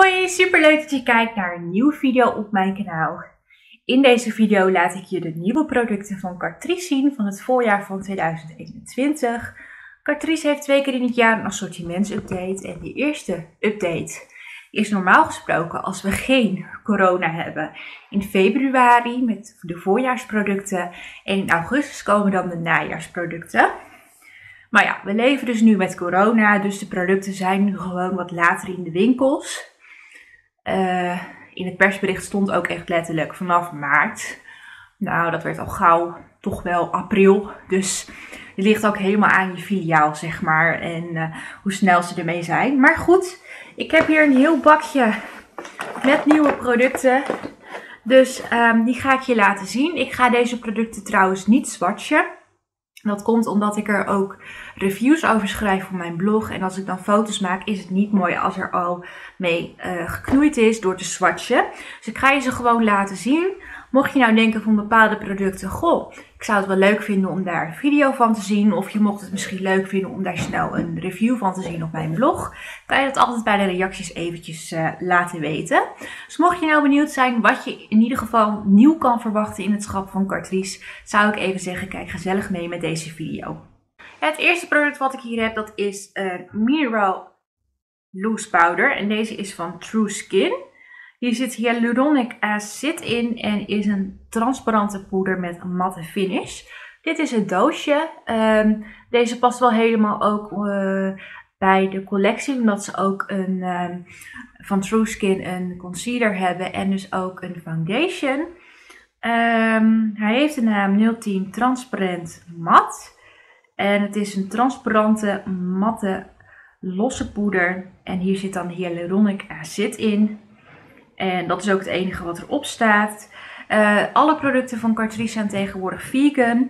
Hoi, super leuk dat je kijkt naar een nieuwe video op mijn kanaal. In deze video laat ik je de nieuwe producten van Catrice zien van het voorjaar van 2021. Catrice heeft 2 keer in het jaar een assortimentsupdate en de eerste update is normaal gesproken als we geen corona hebben in februari met de voorjaarsproducten en in augustus komen dan de najaarsproducten. Maar ja, we leven dus nu met corona, dus de producten zijn nu gewoon wat later in de winkels. In het persbericht stond ook echt letterlijk vanaf maart. Nou, dat werd al gauw toch wel april. Dus het ligt ook helemaal aan je filiaal, zeg maar. En hoe snel ze ermee zijn. Maar goed, ik heb hier een heel bakje met nieuwe producten. Dus die ga ik je laten zien. Ik ga deze producten trouwens niet swatchen. Dat komt omdat ik er ook reviews over schrijf voor mijn blog. En als ik dan foto's maak, is het niet mooi als er al mee geknoeid is door te swatchen. Dus ik ga je ze gewoon laten zien. Mocht je nou denken van bepaalde producten, goh, ik zou het wel leuk vinden om daar een video van te zien. Of je mocht het misschien leuk vinden om daar snel een review van te zien op mijn blog. Kan je dat altijd bij de reacties eventjes laten weten. Dus mocht je nou benieuwd zijn wat je in ieder geval nieuw kan verwachten in het schap van Catrice, zou ik even zeggen, kijk gezellig mee met deze video. Het eerste product wat ik hier heb, dat is een Mineral Loose Powder. En deze is van True Skin. Hier zit hyaluronic acid in en is een transparante poeder met een matte finish. Dit is het doosje. Deze past wel helemaal ook bij de collectie, omdat ze ook van True Skin een concealer hebben en dus ook een foundation. Hij heeft de naam 010 Transparent Mat. En het is een transparante, matte, losse poeder. En hier zit dan hyaluronic acid in. En dat is ook het enige wat erop staat. Alle producten van Catrice zijn tegenwoordig vegan.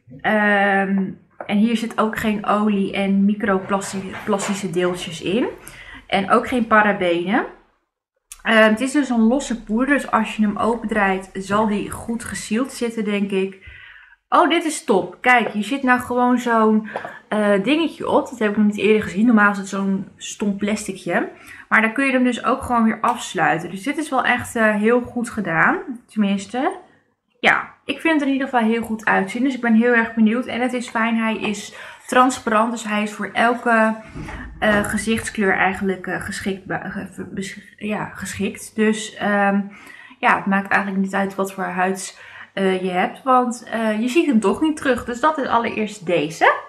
En hier zit ook geen olie en microplastische deeltjes in. En ook geen parabenen. Het is dus een losse poeder. Dus als je hem opendraait, zal die goed gesealed zitten, denk ik. Oh, dit is top. Kijk, hier zit nou gewoon zo'n dingetje op. Dat heb ik nog niet eerder gezien. Normaal is het zo'n stom plasticje. Maar dan kun je hem dus ook gewoon weer afsluiten. Dus dit is wel echt heel goed gedaan. Tenminste, ja, ik vind het er in ieder geval heel goed uitzien. Dus ik ben heel erg benieuwd. En het is fijn, hij is transparant. Dus hij is voor elke gezichtskleur eigenlijk geschikt. Dus ja, het maakt eigenlijk niet uit wat voor huid je hebt. Want je ziet hem toch niet terug. Dus dat is allereerst deze.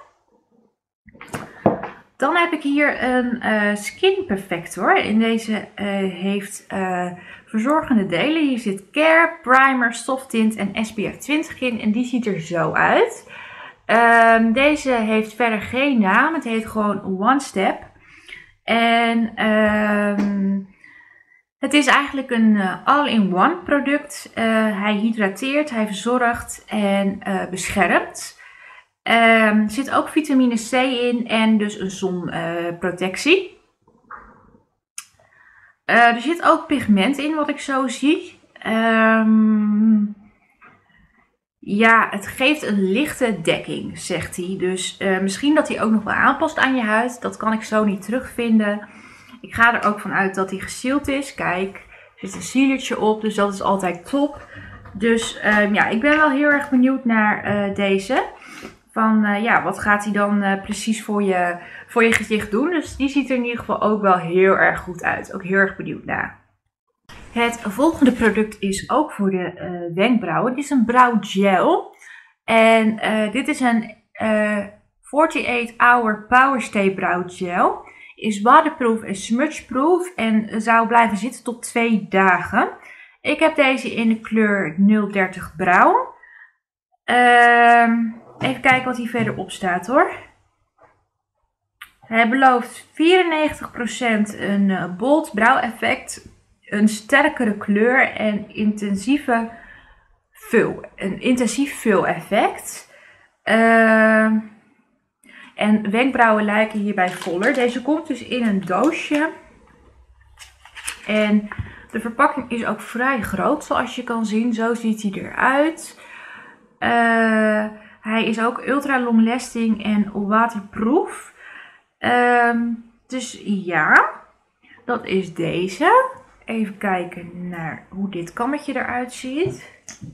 Dan heb ik hier een Skin Perfector. In deze heeft verzorgende delen. Hier zit Care, Primer, Soft Tint en SPF 20 in. En die ziet er zo uit. Deze heeft verder geen naam. Het heet gewoon One Step. En het is eigenlijk een all-in-one product. Hij hydrateert, hij verzorgt en beschermt. Er zit ook vitamine C in en dus een zonprotectie. Er zit ook pigment in, wat ik zo zie. Ja, het geeft een lichte dekking, zegt hij. Dus misschien dat hij ook nog wel aanpast aan je huid. Dat kan ik zo niet terugvinden. Ik ga er ook vanuit dat hij gesealed is. Kijk, er zit een sealertje op, dus dat is altijd top. Dus ja, ik ben wel heel erg benieuwd naar deze. Van ja, wat gaat hij dan precies voor je gezicht doen? Dus die ziet er in ieder geval ook wel heel erg goed uit. Ook heel erg benieuwd naar. Het volgende product is ook voor de wenkbrauwen. Dit is een brouwgel. En dit is een 48-hour Power Stay brouwgel. Is waterproof en smudgeproof. En zou blijven zitten tot 2 dagen. Ik heb deze in de kleur 030 Brown. Even kijken wat hier verder op staat hoor. Hij belooft 94% een bold brouweffect, een sterkere kleur en intensief vul effect. En wenkbrauwen lijken hierbij voller. Deze komt dus in een doosje. En de verpakking is ook vrij groot zoals je kan zien. Zo ziet hij eruit. Hij is ook ultra long lasting en waterproof. Dus ja, Dat is deze. Even kijken naar hoe dit kammetje eruit ziet.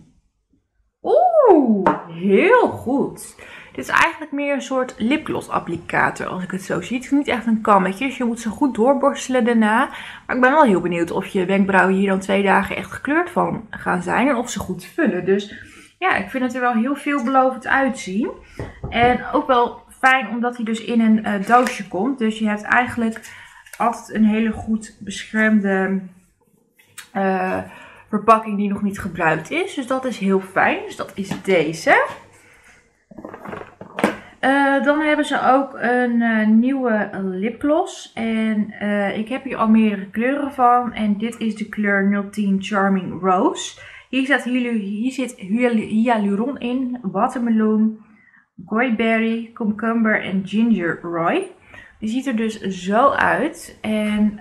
Oeh, heel goed. Dit is eigenlijk meer een soort lipgloss applicator als ik het zo zie. Het is niet echt een kammetje, dus je moet ze goed doorborstelen daarna. Maar ik ben wel heel benieuwd of je wenkbrauwen hier dan 2 dagen echt gekleurd van gaan zijn. En of ze goed vullen. Dus ja, ik vind het er wel heel veelbelovend uitzien. En ook wel fijn omdat hij dus in een doosje komt. Dus je hebt eigenlijk altijd een hele goed beschermde verpakking die nog niet gebruikt is. Dus dat is heel fijn. Dus dat is deze. Dan hebben ze ook een nieuwe lipgloss. En ik heb hier al meerdere kleuren van. En dit is de kleur 010 Charming Rose. Hier zit hyaluron in, watermeloen, gooiberry, cucumber en ginger roy. Die ziet er dus zo uit. En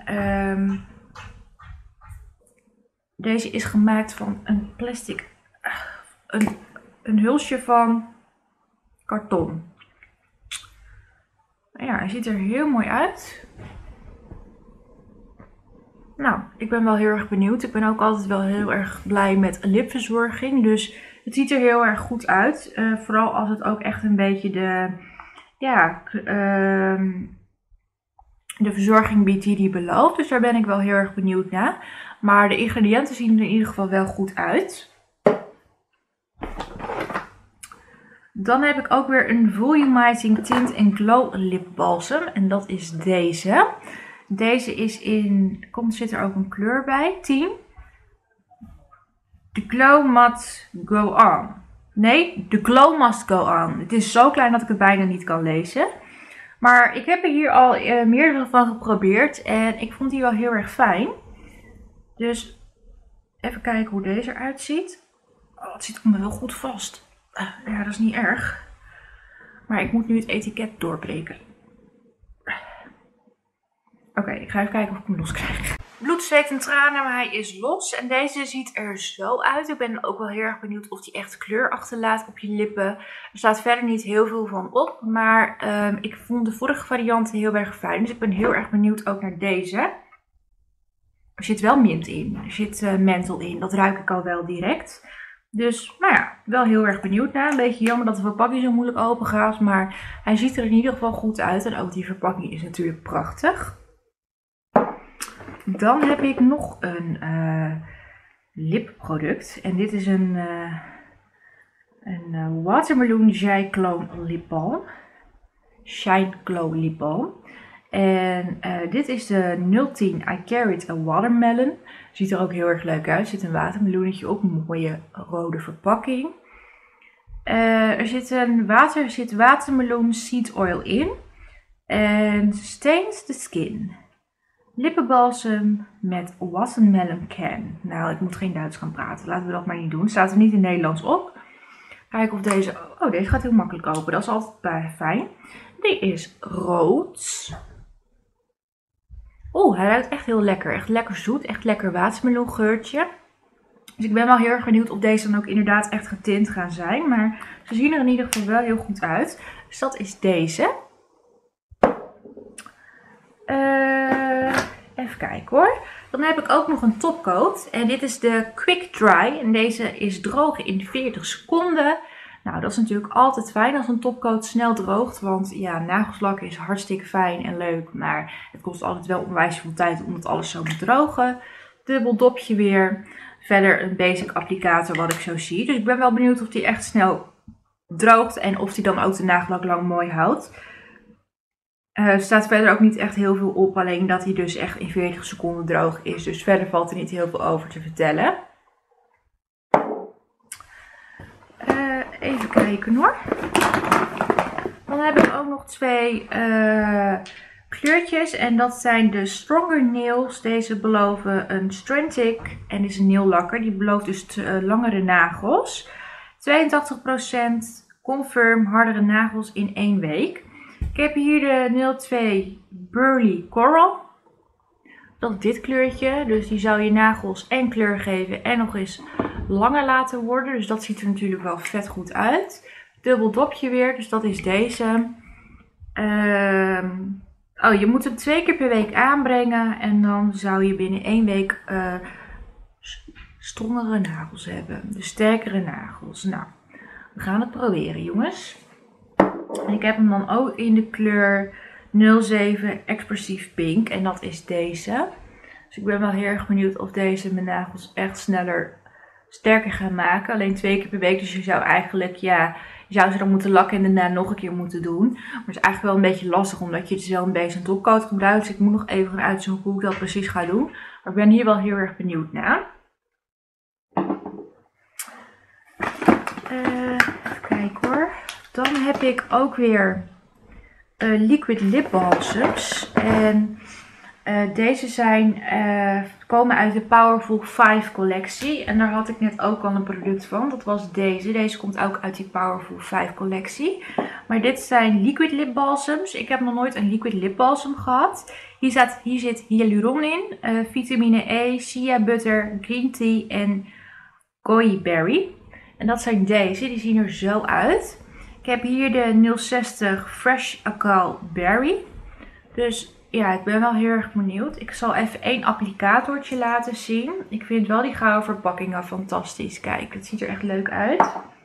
deze is gemaakt van een plastic, een hulsje van karton. Ja, hij ziet er heel mooi uit. Nou, ik ben wel heel erg benieuwd. Ik ben ook altijd wel heel erg blij met lipverzorging. Dus het ziet er heel erg goed uit. Vooral als het ook echt een beetje de verzorging biedt die belooft. Dus daar ben ik wel heel erg benieuwd naar. Maar de ingrediënten zien er in ieder geval wel goed uit. Dan heb ik ook weer een Volumizing Tint and Glow Lip Balsam. En dat is deze. Deze is in, zit er ook een kleur bij, 10. The Glow Must Go On. Nee, The Glow Must Go On. Het is zo klein dat ik het bijna niet kan lezen. Maar ik heb er hier al meerdere van geprobeerd. En ik vond die wel heel erg fijn. Dus even kijken hoe deze eruit ziet. Oh, het zit me wel goed vast. Ja, dat is niet erg. Maar ik moet nu het etiket doorbreken. Oké, ik ga even kijken of ik hem los krijg. Bloed, zweet en tranen, maar hij is los. En deze ziet er zo uit. Ik ben ook wel heel erg benieuwd of hij echt kleur achterlaat op je lippen. Er staat verder niet heel veel van op. Maar ik vond de vorige variant heel erg fijn. Dus ik ben heel erg benieuwd ook naar deze. Er zit wel mint in. Er zit menthol in. Dat ruik ik al wel direct. Dus, nou ja, wel heel erg benieuwd naar. Een beetje jammer dat de verpakking zo moeilijk open gaat. Maar hij ziet er in ieder geval goed uit. En ook die verpakking is natuurlijk prachtig. Dan heb ik nog een lipproduct. En dit is een Watermelon Shine Glow Lip Balm. Shine Glow Lip Balm. En dit is de 010 I Carried a Watermelon. Ziet er ook heel erg leuk uit. Er zit een watermeloenetje op. Een mooie rode verpakking. Er zit watermeloen seed oil in. En stains the skin. Lippenbalsem met watermelon can. Nou, ik moet geen Duits gaan praten. Laten we dat maar niet doen. Staat er niet in Nederlands op. Kijken of deze... Oh, deze gaat heel makkelijk open. Dat is altijd fijn. Die is rood. Oeh, hij ruikt echt heel lekker. Echt lekker zoet. Echt lekker watermeloengeurtje. Dus ik ben wel heel erg benieuwd of deze dan ook inderdaad echt getint gaan zijn. Maar ze zien er in ieder geval wel heel goed uit. Dus dat is deze. Even kijken hoor. Dan heb ik ook nog een topcoat. En dit is de Quick Dry. En deze is drogen in 40 seconden. Nou, dat is natuurlijk altijd fijn als een topcoat snel droogt. Want ja, nagelslakken is hartstikke fijn en leuk. Maar het kost altijd wel onwijs veel tijd om het alles zo te drogen. Dubbel dopje weer. Verder een basic applicator wat ik zo zie. Dus ik ben wel benieuwd of die echt snel droogt. En of die dan ook de nagellak lang mooi houdt. Er staat verder ook niet echt heel veel op. Alleen dat hij dus echt in 40 seconden droog is. Dus verder valt er niet heel veel over te vertellen. Even kijken hoor. Dan heb ik ook nog 2 kleurtjes. En dat zijn de Stronger Nails. Deze beloven een Strentic. En dit is een nail-lakker. Die belooft dus langere nagels. 82% confirm hardere nagels in 1 week. Ik heb hier de 02 Burly Coral. Dat is dit kleurtje. Dus die zou je nagels en kleur geven en nog eens langer laten worden. Dus dat ziet er natuurlijk wel vet goed uit. Dubbel dopje weer. Dus dat is deze. Oh, je moet hem 2 keer per week aanbrengen. En dan zou je binnen 1 week strongere nagels hebben. Dus sterkere nagels. Nou, we gaan het proberen, jongens. Ik heb hem dan ook in de kleur 07 Expressief Pink. En dat is deze. Dus ik ben wel heel erg benieuwd of deze mijn nagels echt sterker gaan maken. Alleen 2 keer per week. Dus je zou eigenlijk, ja, je zou ze dan moeten lakken en daarna nog een keer moeten doen. Maar het is eigenlijk wel een beetje lastig omdat je dus wel een base en topcoat gebruikt. Dus ik moet nog even gaan uitzoeken hoe ik dat precies ga doen. Maar ik ben hier wel heel erg benieuwd naar. Even kijken hoor. Dan heb ik ook weer liquid lip balsams. En deze komen uit de Powerful 5 collectie. En daar had ik net ook al een product van. Dat was deze. Deze komt ook uit die Powerful 5 collectie. Maar dit zijn liquid lip balsams. Ik heb nog nooit een liquid lip balsam gehad. Hier zit hyaluron in. Vitamine E, shea butter, green tea en goji berry. En dat zijn deze. Die zien er zo uit. Ik heb hier de 060 Fresh Acal Berry. Dus ja, ik ben wel heel erg benieuwd. Ik zal even 1 applicatortje laten zien. Ik vind wel die gouden verpakkingen fantastisch. Kijk, het ziet er echt leuk uit.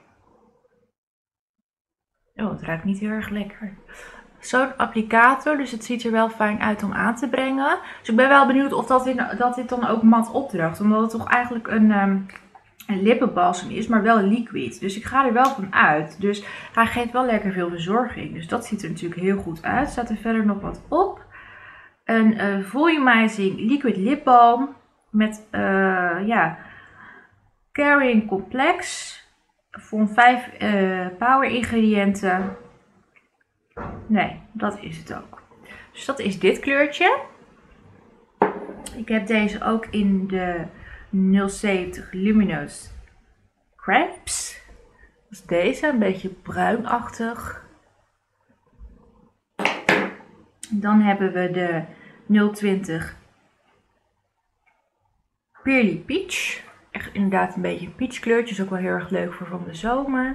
Oh, het ruikt niet heel erg lekker. Zo'n applicator, dus het ziet er wel fijn uit om aan te brengen. Dus ik ben wel benieuwd of dat dit dan ook mat opdroogt. Omdat het toch eigenlijk een lippenbalsem is, maar wel liquid. Dus ik ga er wel van uit. Dus hij geeft wel lekker veel verzorging. Dus dat ziet er natuurlijk heel goed uit. Staat er verder nog wat op. Een volumizing liquid lip balm met carrying complex van 5 power ingrediënten. Nee, dat is het ook. Dus dat is dit kleurtje. Ik heb deze ook in de 070 Luminous Crepes. Dat is deze, een beetje bruinachtig. Dan hebben we de 020 Pearly Peach. Echt inderdaad een beetje een peach kleurtje. Is ook wel heel erg leuk voor van de zomer.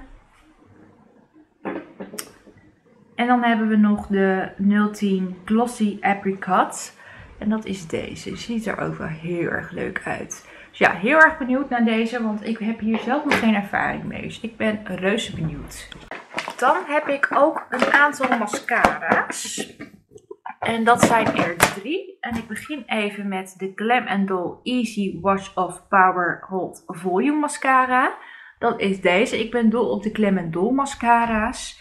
En dan hebben we nog de 010 Glossy Apricot. En dat is deze. Die ziet er ook wel heel erg leuk uit. Dus ja, heel erg benieuwd naar deze. Want ik heb hier zelf nog geen ervaring mee. Dus ik ben reuze benieuwd. Dan heb ik ook een aantal mascara's. En dat zijn er 3. En ik begin even met de Glam & Dol Easy Wash Off Power Hold Volume Mascara. Dat is deze. Ik ben dol op de Glam & Dol mascara's.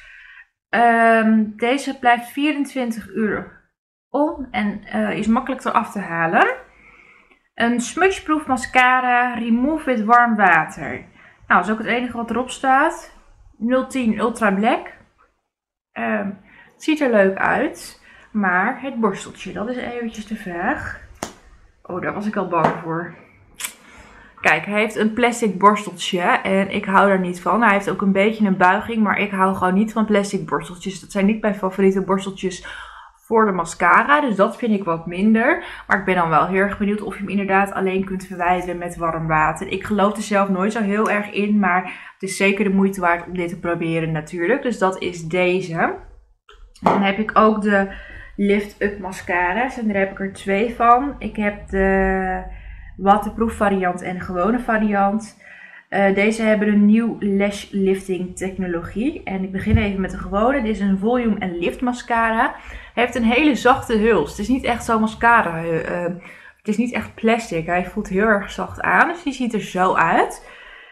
Deze blijft 24 uur om en is makkelijk eraf te halen. Een smudgeproof mascara, remove with warm water. Nou, dat is ook het enige wat erop staat. 010 Ultra Black. Het ziet er leuk uit. Maar het borsteltje, dat is eventjes de vraag. Oh, daar was ik al bang voor. Kijk, hij heeft een plastic borsteltje en ik hou daar niet van. Hij heeft ook een beetje een buiging, maar ik hou gewoon niet van plastic borsteltjes. Dat zijn niet mijn favoriete borsteltjes voor de mascara, dus dat vind ik wat minder. Maar ik ben dan wel heel erg benieuwd of je hem inderdaad alleen kunt verwijderen met warm water. Ik geloof er zelf nooit zo heel erg in, maar het is zeker de moeite waard om dit te proberen natuurlijk. Dus dat is deze. Dan heb ik ook de Lift Up mascara's en daar heb ik er 2 van. Ik heb de waterproof variant en de gewone variant. Deze hebben een nieuw lash lifting technologie. En ik begin even met de gewone. Dit is een volume en lift mascara. Hij heeft een hele zachte huls. Het is niet echt zo'n mascara. Het is niet echt plastic. Hij voelt heel erg zacht aan. Dus die ziet er zo uit.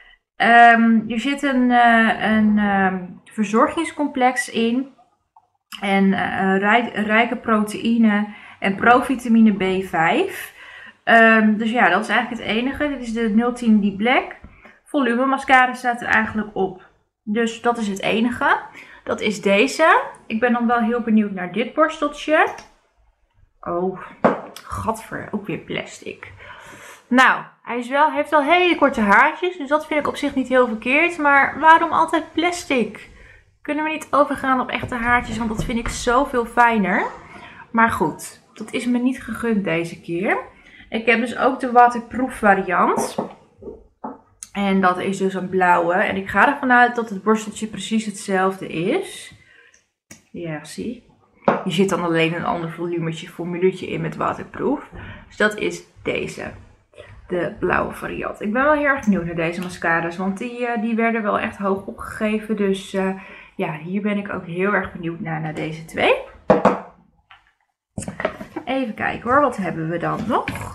Er zit een verzorgingscomplex in. En rijke proteïne en provitamine B5. Dus ja, dat is eigenlijk het enige. Dit is de 010 Deep Black. Volume mascara staat er eigenlijk op. Dus dat is het enige. Dat is deze. Ik ben dan wel heel benieuwd naar dit borsteltje. Oh, gadver, ook weer plastic. Nou, hij heeft wel hele korte haartjes. Dus dat vind ik op zich niet heel verkeerd. Maar waarom altijd plastic? Kunnen we niet overgaan op echte haartjes? Want dat vind ik zoveel fijner. Maar goed, dat is me niet gegund deze keer. Ik heb dus ook de waterproof variant. En dat is dus een blauwe. En ik ga ervan uit dat het borsteltje precies hetzelfde is. Ja, zie. Hier zit dan alleen een ander formuletje in met waterproof. Dus dat is deze. De blauwe variant. Ik ben wel heel erg benieuwd naar deze mascara's. Want die werden wel echt hoog opgegeven. Dus ja, hier ben ik ook heel erg benieuwd naar deze twee. Even kijken hoor. Wat hebben we dan nog?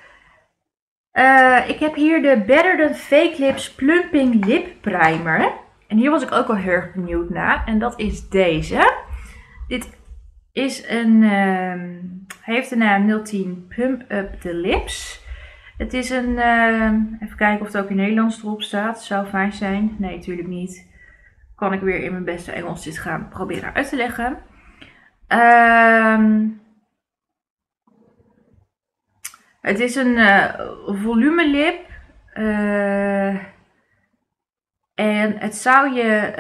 Ik heb hier de Better Than Fake Lips Plumping Lip Primer. En hier was ik ook wel heel erg benieuwd naar. En dat is deze. Dit is heeft de naam 010 Pump Up the Lips. Het is een, even kijken of het ook in Nederlands erop staat. Zou fijn zijn. Nee, natuurlijk niet. Kan ik weer in mijn beste Engels dit gaan proberen uit te leggen. Het is een volumelip. En het zou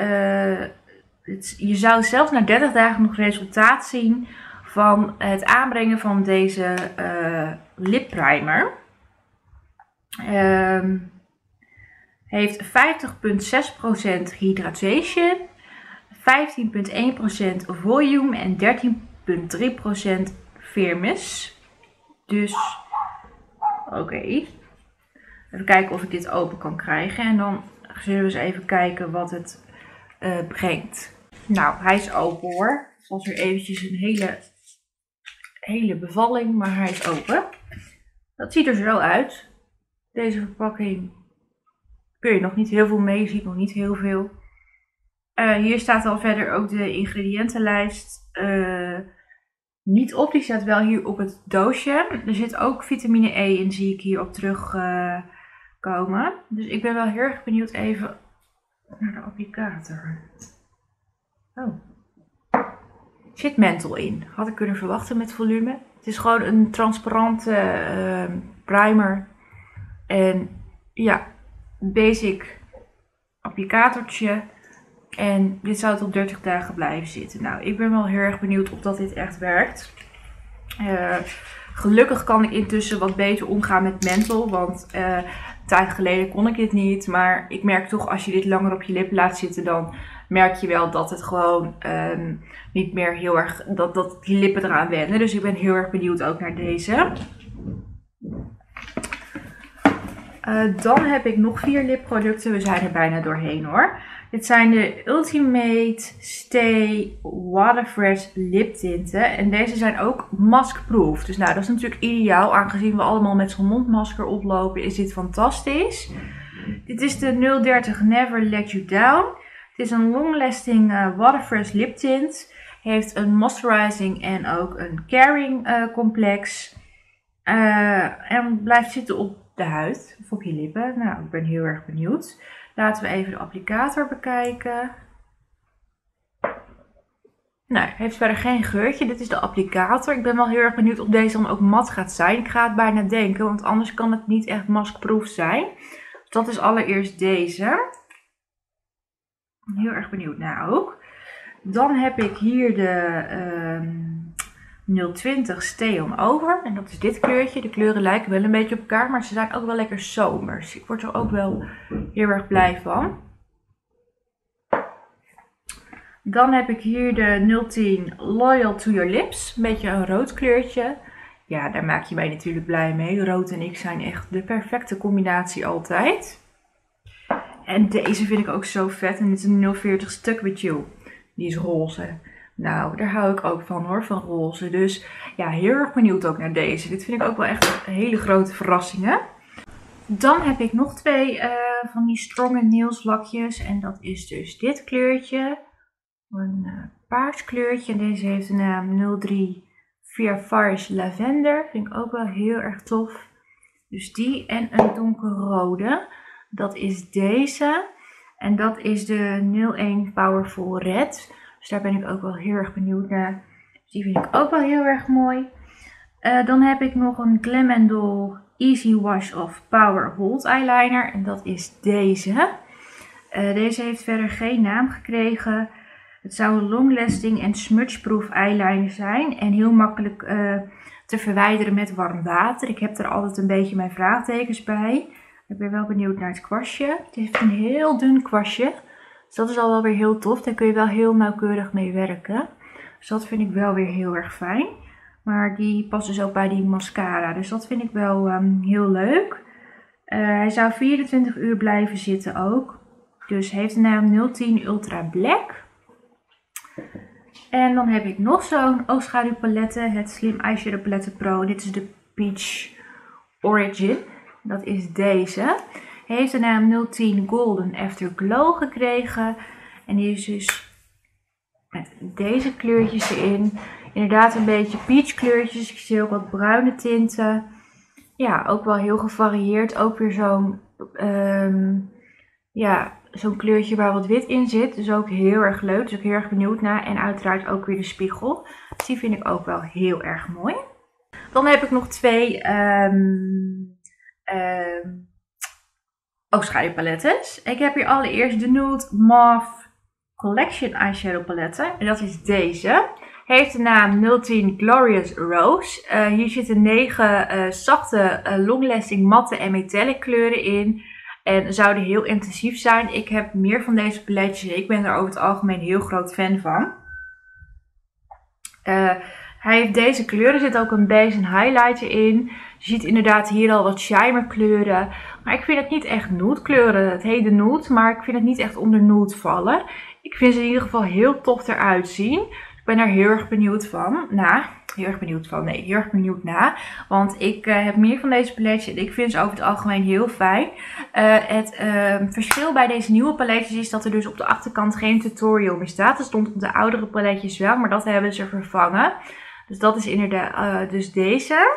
je zou zelfs na 30 dagen nog resultaat zien van het aanbrengen van deze lipprimer. Heeft 50,6% hydration, 15,1% volume en 13,3% firmness. Dus oké. Even kijken of ik dit open kan krijgen en dan zullen we eens even kijken wat het brengt. Nou, hij is open hoor. Het was weer eventjes een hele bevalling, maar hij is open. Dat ziet er zo uit. Deze verpakking kun je nog niet heel veel mee, je ziet nog niet heel veel. Hier staat al verder ook de ingrediëntenlijst niet op, die staat wel hier op het doosje. Er zit ook vitamine E in, zie ik hier op terugkomen. Dus ik ben wel heel erg benieuwd even naar de applicator. Oh. Er zit menthol in. Had ik kunnen verwachten met volume. Het is gewoon een transparante primer. En ja, basic applicatortje. En dit zou tot 30 dagen blijven zitten. Nou, ik ben wel heel erg benieuwd of dat dit echt werkt. Gelukkig kan ik intussen wat beter omgaan met menthol. Want een tijd geleden kon ik dit niet. Maar ik merk toch als je dit langer op je lip laat zitten, dan merk je wel dat het gewoon niet meer heel erg, dat die lippen eraan wennen. Dus ik ben heel erg benieuwd ook naar deze. Dan heb ik nog 4 lipproducten. We zijn er bijna doorheen hoor. Dit zijn de Ultimate Stay Waterfresh liptinten. En deze zijn ook maskproof. Dus nou, dat is natuurlijk ideaal. Aangezien we allemaal met zo'n mondmasker oplopen, is dit fantastisch. Dit is de 030 Never Let You Down. Het is een long-lasting waterfresh liptint. Heeft een moisturizing en ook een caring complex. En blijft zitten op de huid of op je lippen. Nou, ik ben heel erg benieuwd. Laten we even de applicator bekijken. Nou, heeft verder geen geurtje. Dit is de applicator. Ik ben wel heel erg benieuwd of deze dan ook mat gaat zijn. Ik ga het bijna denken, want anders kan het niet echt maskproof zijn. Dus dat is allereerst deze. Heel erg benieuwd naar ook. Dan heb ik hier de 020 Stay On Over. En dat is dit kleurtje. De kleuren lijken wel een beetje op elkaar, maar ze zijn ook wel lekker zomers. Ik word er ook wel heel erg blij van. Dan heb ik hier de 010 Loyal To Your Lips. Een beetje een rood kleurtje. Ja, daar maak je mij natuurlijk blij mee. Rood en ik zijn echt de perfecte combinatie altijd. En deze vind ik ook zo vet. En dit is een 040 Stuck With You. Die is roze. Nou, daar hou ik ook van hoor, van roze. Dus ja, heel erg benieuwd ook naar deze. Dit vind ik ook wel echt een hele grote verrassingen. Dan heb ik nog 2 van die Strong & Nails lakjes. En dat is dus dit kleurtje. Een paars kleurtje. En deze heeft de naam 03 Via Farish Lavender. Vind ik ook wel heel erg tof. Dus die en een donkerrode. Dat is deze. En dat is de 01 Powerful Red. Dus daar ben ik ook wel heel erg benieuwd naar. Dus die vind ik ook wel heel erg mooi. Dan heb ik nog een Glam & Doll Easy Wash Off Power Hold Eyeliner. En dat is deze. Deze heeft verder geen naam gekregen. Het zou een long-lasting en smudgeproof eyeliner zijn. En heel makkelijk te verwijderen met warm water. Ik heb er altijd een beetje mijn vraagtekens bij. Ik ben wel benieuwd naar het kwastje. Het heeft een heel dun kwastje. Dus dat is al wel weer heel tof. Daar kun je wel heel nauwkeurig mee werken. Dus dat vind ik wel weer heel erg fijn. Maar die past dus ook bij die mascara. Dus dat vind ik wel heel leuk. Hij zou 24 uur blijven zitten ook. Dus heeft de naam 010 Ultra Black. En dan heb ik nog zo'n oogschaduwpalette. Het Slim Eyeshadow Palette Pro. Dit is de Peach Origin. Dat is deze. Hij heeft de naam 010 Golden Afterglow gekregen. En die is dus met deze kleurtjes erin. Inderdaad een beetje peach kleurtjes. Ik zie ook wat bruine tinten. Ja, ook wel heel gevarieerd. Ook weer zo'n zo'n kleurtje waar wat wit in zit. Dus ook heel erg leuk. Dus ook heel erg benieuwd naar. En uiteraard ook weer de spiegel. Dus die vind ik ook wel heel erg mooi. Dan heb ik nog twee oogschaduwpalettes. Ik heb hier allereerst de Nude Mauve Collection Eyeshadow Palette. En dat is deze. Heeft de naam 010 Glorious Rose. Hier zitten 9 zachte long-lasting matte en metallic kleuren in. En zouden heel intensief zijn. Ik heb meer van deze paletjes. Ik ben er over het algemeen heel groot fan van. Hij heeft deze kleuren. Er zit ook een base en highlighter in. Je ziet inderdaad hier al wat shimmer kleuren. Maar ik vind het niet echt nude kleuren. Het heet de nude, maar ik vind het niet echt onder nude vallen. Ik vind ze in ieder geval heel tof eruit zien. Ik ben er heel erg benieuwd van. Heel erg benieuwd naar. Want ik heb meer van deze paletjes en ik vind ze over het algemeen heel fijn. Het verschil bij deze nieuwe paletjes is dat er dus op de achterkant geen tutorial meer staat. Er stond op de oudere paletjes wel, maar dat hebben ze vervangen. Dus dat is inderdaad dus deze.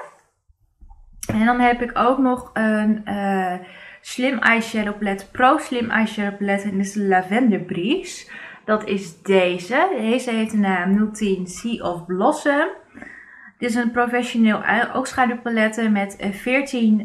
En dan heb ik ook nog een Slim Eyeshadow Palette, Pro Slim Eyeshadow Palette. En dit is de Lavender Breeze. Dat is deze. Deze heeft de naam 010 Sea of Blossom. Dit is een professioneel oogschaduwpalette met 14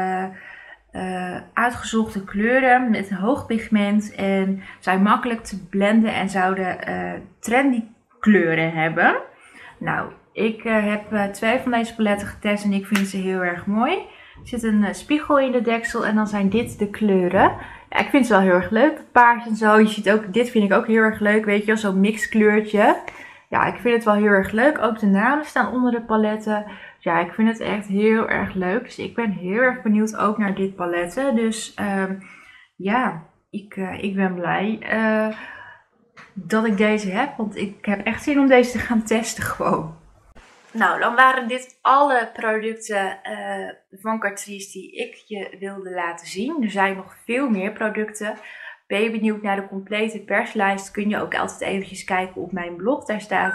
uitgezochte kleuren met een hoog pigment. En zijn makkelijk te blenden en zouden trendy kleuren hebben. Nou, ik heb 2 van deze paletten getest en ik vind ze heel erg mooi. Er zit een spiegel in de deksel en dan zijn dit de kleuren. Ja, ik vind ze wel heel erg leuk, het paars en zo. Je ziet ook, dit vind ik ook heel erg leuk, weet je, zo'n mixkleurtje. Ja, ik vind het wel heel erg leuk. Ook de namen staan onder de paletten. Ja, ik vind het echt heel erg leuk. Dus ik ben heel erg benieuwd ook naar dit paletten. Dus ja, ik ben blij dat ik deze heb. Want ik heb echt zin om deze te gaan testen gewoon. Nou, dan waren dit alle producten van Catrice die ik je wilde laten zien. Er zijn nog veel meer producten. Ben je benieuwd naar de complete perslijst, kun je ook altijd eventjes kijken op mijn blog. Daar staat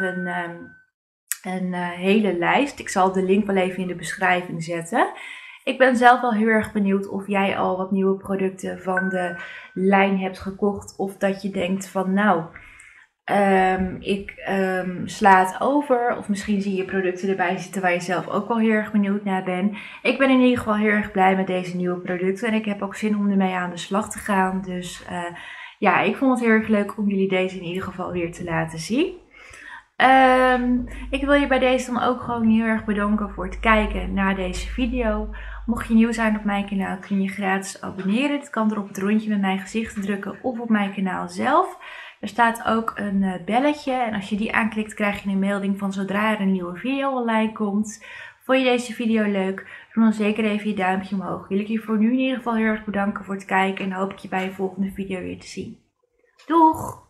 een hele lijst. Ik zal de link wel even in de beschrijving zetten. Ik ben zelf wel heel erg benieuwd of jij al wat nieuwe producten van de lijn hebt gekocht. Of dat je denkt van nou, ik sla het over. Of misschien zie je producten erbij zitten waar je zelf ook wel heel erg benieuwd naar bent. Ik ben in ieder geval heel erg blij met deze nieuwe producten. En ik heb ook zin om ermee aan de slag te gaan. Dus ja, ik vond het heel erg leuk om jullie deze in ieder geval weer te laten zien. Ik wil je bij deze dan ook gewoon heel erg bedanken voor het kijken naar deze video. Mocht je nieuw zijn op mijn kanaal kun je gratis abonneren. Het kan door op het rondje met mijn gezicht te drukken of op mijn kanaal zelf. Er staat ook een belletje en als je die aanklikt krijg je een melding van zodra er een nieuwe video online komt. Vond je deze video leuk? Doe dan zeker even je duimpje omhoog. Wil ik je voor nu in ieder geval heel erg bedanken voor het kijken en hoop ik je bij de volgende video weer te zien. Doeg!